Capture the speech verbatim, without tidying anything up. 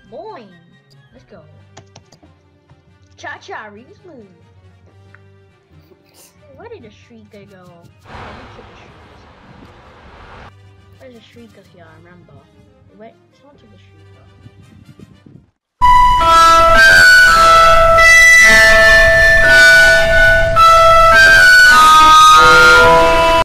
Boing. Let's go. Cha cha, real smooth. Where did the shrieker go? Oh, we took the shriekers. Where's the shrieker here? I remember. Wait, someone took the shrieker.